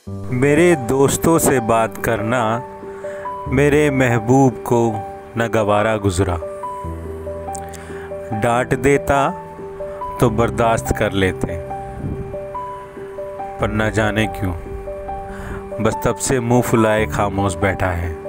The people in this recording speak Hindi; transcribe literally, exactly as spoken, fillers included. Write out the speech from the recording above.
मेरे दोस्तों से बात करना मेरे महबूब को न गवारा गुज़रा। डांट देता तो बर्दाश्त कर लेते, पर न जाने क्यों बस तब से मुंह फुलाए खामोश बैठा है।